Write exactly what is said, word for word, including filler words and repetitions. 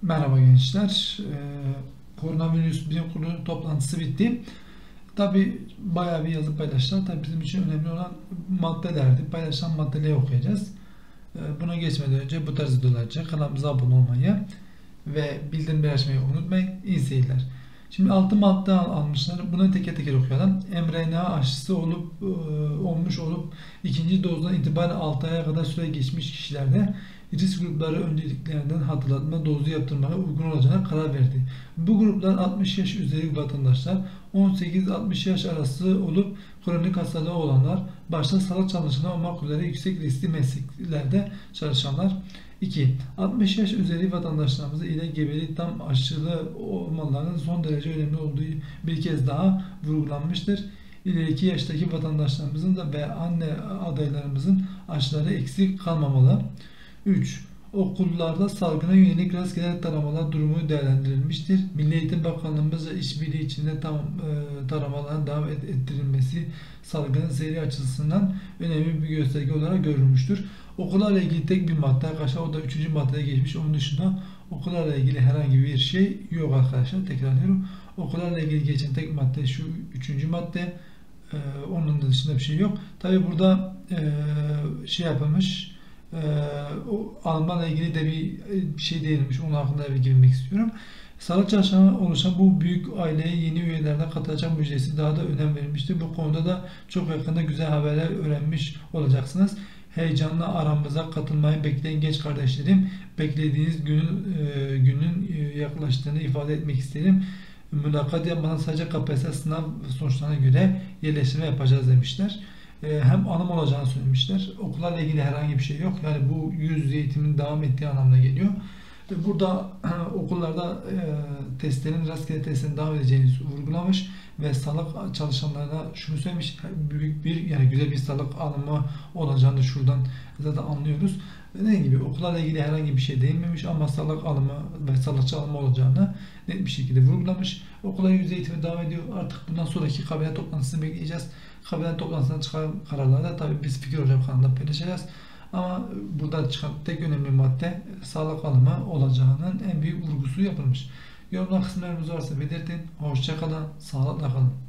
Merhaba gençler. Ee, koronavirüs bilim kurulu toplantısı bitti. Tabi bayağı bir yazı paylaştılar. Tabi bizim için önemli olan maddelerdi. Paylaşılan maddeleri okuyacağız. Ee, buna geçmeden önce bu tarz videolar için kanalımıza abone olmayı ve bildirimleri açmayı unutmayın. İyi seyirler. Şimdi altı madde al almışlar. Bunu teker teker okuyalım. mRNA aşısı olup e, olmuş olup ikinci dozdan itibaren altı aya kadar süre geçmiş kişilerde risk grupları önceliklerden hatırlatma dozu yaptırmaya uygun olacağına karar verdi. Bu gruplar altmış yaş üzeri vatandaşlar, on sekiz altmış yaş arası olup kronik hastalığı olanlar, başta sağlık çalışanları olmak üzere yüksek riskli mesleklerde çalışanlar. iki. altmış yaş üzeri vatandaşlarımız ile gebelik tam aşılı olmalarının son derece önemli olduğu bir kez daha vurgulanmıştır. İleriki yaştaki vatandaşlarımızın da ve anne adaylarımızın aşıları eksik kalmamalı. üç. Okullarda salgına yönelik rastgele taramalar durumu değerlendirilmiştir. Milli Eğitim Bakanlığımızla işbirliği içinde tam e, taramaların devam ettirilmesi salgının seyri açısından önemli bir gösterge olarak görülmüştür. Okullarla ilgili tek bir madde arkadaşlar, o da üçüncü maddeye geçmiş. Onun dışında okullarla ilgili herhangi bir şey yok arkadaşlar. Tekrarlıyorum. Okullarla ilgili geçen tek madde şu üçüncü madde. Ee, onun dışında bir şey yok. Tabi burada e, şey yapılmış. Ee, o Almanla ilgili de bir, bir şey değilmiş. Onun hakkında bir girmek istiyorum. Sağlık çalışanı oluşan bu büyük aileye yeni üyelerden katılacak müjdesi daha da önem verilmiştir. Bu konuda da çok yakında güzel haberler öğrenmiş olacaksınız. Heyecanla aramıza katılmayı bekleyen genç kardeşlerim, beklediğiniz günün, e, günün e, yaklaştığını ifade etmek isterim. Mülakat yapmadan sadece K P S S sınav sonuçlarına göre yerleştirme yapacağız demişler. E, hem anım olacağını söylemişler. Okullarla ilgili herhangi bir şey yok. Yani bu yüz yüze eğitimin devam ettiği anlamına geliyor. Burada okullarda e, testlerin, rastgele testlerin devam edeceğini vurgulamış ve sağlık çalışanlarına şunu söylemiş, büyük bir, yani güzel bir sağlık alımı olacağını şuradan zaten anlıyoruz. Dediğim gibi okullarla ilgili herhangi bir şey değinmemiş ama sağlık alımı ve sağlıkçı alımı olacağını net bir şekilde vurgulamış. Okullar yüz yüze eğitimi devam ediyor. Artık bundan sonraki kabine toplantısını bekleyeceğiz. Kabine toplantısından çıkan kararlarda tabii biz Fikir Hocam kanalında paylaşacağız. Ama burada çıkan tek önemli madde sağlık alımı olacağının en büyük vurgusu yapılmış. Yorumlar kısımlarımız varsa belirtin. Hoşça kalın, sağlıkla kalın.